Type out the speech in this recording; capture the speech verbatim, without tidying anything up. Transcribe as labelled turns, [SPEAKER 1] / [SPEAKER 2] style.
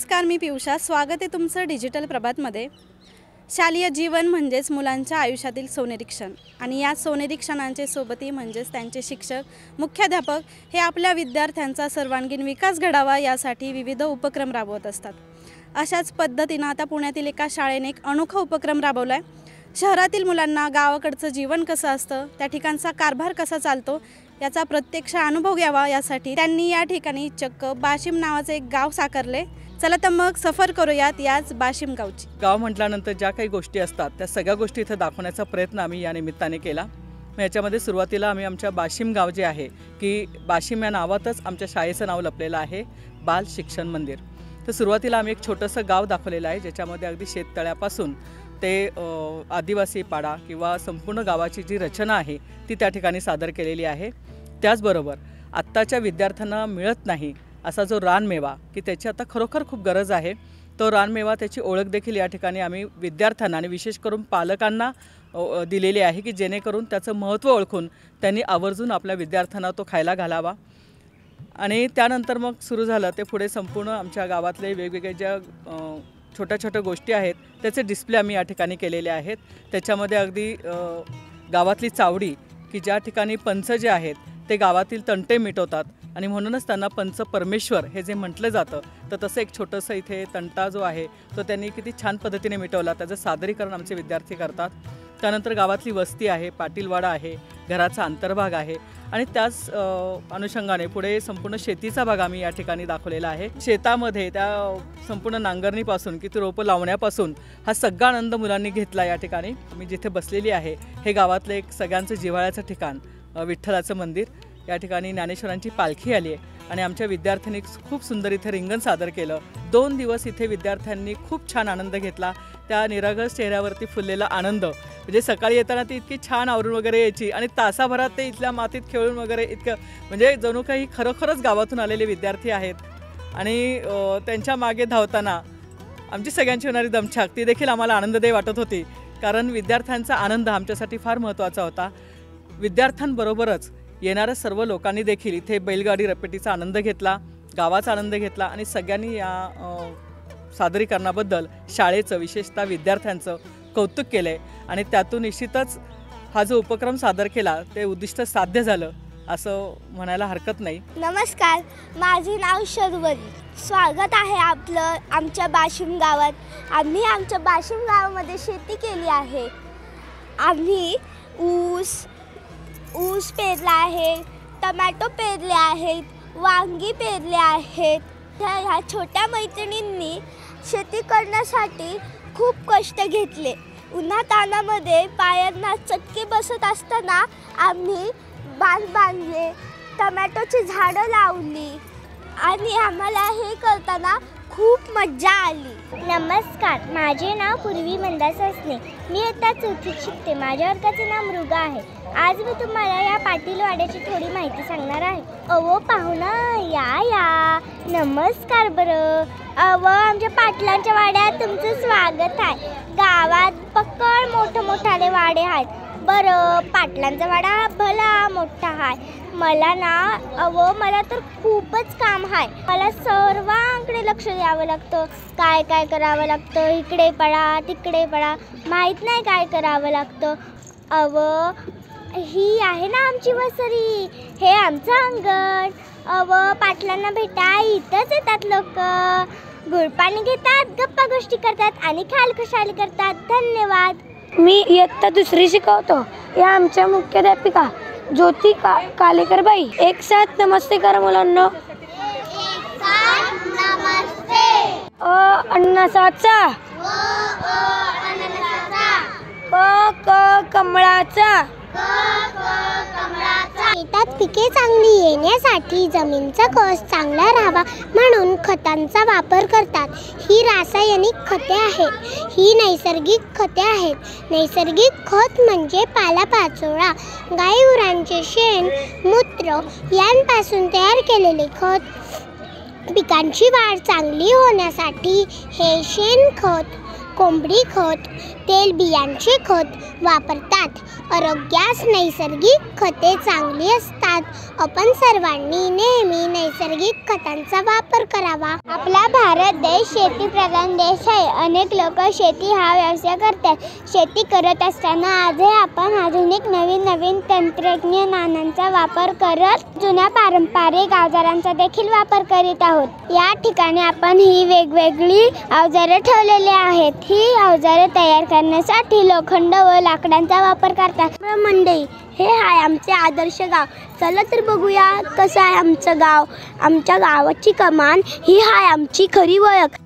[SPEAKER 1] नमस्कार, मी पियुषा. स्वागत आहे तुमचं डिजिटल प्रभातमध्ये. शालेय जीवन म्हणजेच मुलांच्या आयुष्यातील सोनेरी क्षण आणि या सोनेरी क्षणांचे सोबती म्हणजेच त्यांचे शिक्षक, मुख्याध्यापक हे आपल्या विद्यार्थ्यांचा सर्वांगीण विकास घडावा यासाठी विविध उपक्रम राबवत असतात. अशाच पद्धतीनं आता पुण्यातील एका शाळेने एक अनोखा उपक्रम राबवला आहे. शहरातील मुलांना गावाकडचं जीवन कसं असतं, त्या ठिकाणचा कारभार कसा चालतो याचा प्रत्यक्ष अनुभव घ्यावा यासाठी त्यांनी या ठिकाणी चक्क बाशिम नावाचे एक गाव साकारले. चला तर मग सफर करूयात याच बाशिम गावची.
[SPEAKER 2] गाव म्हटल्यानंतर ज्या काही गोष्टी असतात त्या सगळ्या गोष्टी इथे दाखवण्याचा प्रयत्न आम्ही या निमित्ताने केला. मग याच्यामध्ये सुरुवातीला आम्ही आमच्या बाशिम गाव जे आहे की बाशिम या नावातच आमच्या शाळेचं नाव लपलेलं आहे, बाल शिक्षण मंदिर. तर सुरुवातीला आम्ही एक छोटंसं गाव दाखवलेलं आहे ज्याच्यामध्ये अगदी शेततळ्यापासून ते आदिवासी पाडा किंवा संपूर्ण गावाची जी रचना आहे ती त्या ठिकाणी सादर केलेली आहे. त्याचबरोबर आत्ताच्या विद्यार्थ्यांना मिळत नाही असा जो रानमेवा की त्याची आता खरोखर खूप गरज आहे, तो रानमेवा त्याची ओळख देखील या ठिकाणी आम्ही विद्यार्थ्यांना आणि विशेष करून पालकांना दिलेली आहे की जेणेकरून त्याचं महत्त्व ओळखून त्यांनी आवर्जून आपल्या विद्यार्थ्यांना तो खायला घालावा. आणि त्यानंतर मग सुरू झालं ते पुढे संपूर्ण आमच्या गावातले वेगवेगळे ज्या छोट्या छोट्या गोष्टी आहेत त्याचे डिस्प्ले आम्ही या ठिकाणी केलेले आहेत. त्याच्यामध्ये अगदी गावातली चावडी की ज्या ठिकाणी पंच जे आहेत ते गावातील तंटे मिटवतात आणि म्हणूनच त्यांना पंच परमेश्वर हे जे म्हटलं जातं, तर तसं एक छोटंसं इथे तंटा जो आहे तो त्यांनी किती छान पद्धतीने मिटवला, त्याचं सादरीकरण आमचे विद्यार्थी करतात. त्यानंतर गावातली वस्ती आहे, पाटीलवाडा आहे, घराचा अंतर्भाग आहे आणि त्याच अनुषंगाने पुढे संपूर्ण शेतीचा भाग आम्ही या ठिकाणी दाखवलेला आहे. शेतामध्ये त्या संपूर्ण नांगरणीपासून किती रोपं लावण्यापासून हा सगळा आनंद मुलांनी घेतला. या ठिकाणी मी जिथे बसलेली आहे हे गावातलं एक सगळ्यांचं जिव्हाळ्याचं ठिकाण विठ्ठलाचं मंदिर. या ठिकाणी ज्ञानेश्वरांची पालखी आली आहे आणि आमच्या विद्यार्थ्यांनी खूप सुंदर इथे रिंगण सादर केलं. दोन दिवस इथे विद्यार्थ्यांनी खूप छान आनंद घेतला. त्या निरागस चेहऱ्यावरती फुललेला आनंद म्हणजे सकाळी येताना ती इतकी छान आवरून वगैरे यायची आणि तासाभरात ते इथल्या मातीत खेळून वगैरे इतकं म्हणजे जणू काही खरोखरच गावातून आलेले विद्यार्थी आहेत. आणि त्यांच्या मागे धावताना आमची सगळ्यांची होणारी दमछाक ती देखील आम्हाला आनंददायी वाटत होती, कारण विद्यार्थ्यांचा आनंद आमच्यासाठी फार महत्त्वाचा होता. विद्यार्थ्यांबरोबरच येणाऱ्या सर्व लोकांनी देखील इथे बैलगाडी रपेटीचा आनंद घेतला, गावाचा आनंद घेतला आणि सगळ्यांनी या सादरीकरणाबद्दल शाळेचं विशेषतः विद्यार्थ्यांचं कौतुक केलं आहे. आणि त्यातून निश्चितच हा जो उपक्रम सादर केला ते उद्दिष्ट साध्य झालं असं म्हणायला हरकत नाही.
[SPEAKER 3] नमस्कार, माझे नाव शर्वरी. स्वागत आहे आपलं आमच्या बाशिम गावात. आम्ही आमच्या बाशिम गावामध्ये शेती केली आहे. आम्ही ऊस ऊस पेरला आहे, टमॅटो पेरले आहेत, वांगी पेरले आहेत. त्या ह्या छोट्या मैत्रिणींनी शेती करण्यासाठी खूप कष्ट घेतले. उन्हातानामध्ये पायांना चटके बसत असताना आम्ही बांध बांधले, टमॅटोची झाडं लावली आणि आम्हाला हे करताना खूप मज्जा आली.
[SPEAKER 4] नमस्कार, माझे नाव पूर्वी मंदास असणे. मी आता चौथीत शिकते. माझ्या वर्गाचे नाव मृगा आहे. आज मी तुम्हाला या पाटीलवाड्याची थोडी माहिती सांगणार आहे. अहो पाहुणा, या या. नमस्कार. बरं अव आमच्या पाटलांच्या वाड्यात तुमचं स्वागत आहे. गावात पक्कड मोठं मोठाले वाडे आहेत. बरं, पाटलांचा वाडा भला मोठा आहे. मला ना अव मला तर खूपच काम आहे. मला सर्वांकडे लक्ष द्यावं लागतं. काय काय करावं लागतं, इकडे पडा तिकडे पडा, माहीत नाही काय करावं लागतं. अव ही आहे ना आमची वसरी, हे आमचं अंगण. अव पाटलांना भेटा इथंच येतात लोक. गुळपाणी घेतात, गप्पा गोष्टी करतात आणि खालखुशाली करतात. धन्यवाद.
[SPEAKER 5] मी इयत्ता दुसरी शिकवतो. या आमच्या मुख्याध्यापिका ज्योती का कालेकर बाई. एक साथ नमस्ते करा मुलांना. अ अण्णासाचा, क क कमळाचा.
[SPEAKER 3] शेतात पिके चांगली येण्यासाठी जमिनीचा कस चांगला राहावा म्हणून खतांचा वापर करतात. ही रासायनिक खते आहेत, ही नैसर्गिक खते आहेत. नैसर्गिक खत म्हणजे पालापाचोळा, गाईगुरांचे शेण, मूत्र यांपासून तयार केलेले खत. पिकांची वाढ चांगली होण्यासाठी हे शेणखत
[SPEAKER 4] कोंबडी खत, तेलबियांचे खत वापरतात. आरोग्यास नैसर्गिक खते चांगली असतात. आपण सर्वांनी नेहमी नैसर्गिक खतांचा वापर करावा. आपला भारत देश शेतीप्रधान देश आहे. अनेक लोक शेती हा व्यवसाय करतात. शेती करत असताना आजही आपण आधुनिक नवीन नवीन तंत्रज्ञानाचा वापर करत जुन्या पारंपरिक अवजारांचा देखील वापर करीत आहोत. या ठिकाणी आपण ही वेगवेगळी अवजारे ठेवलेली आहेत. ही अवजारे तयार करण्यासाठी लोखंड व लाकडांचा वापर करतात. मंडई, हे आहे आमचे आदर्श गाव. चला तर बघूया कसं आहे आमचं गाव. आमच्या गावाची कमान ही आहे आमची खरी ओळख.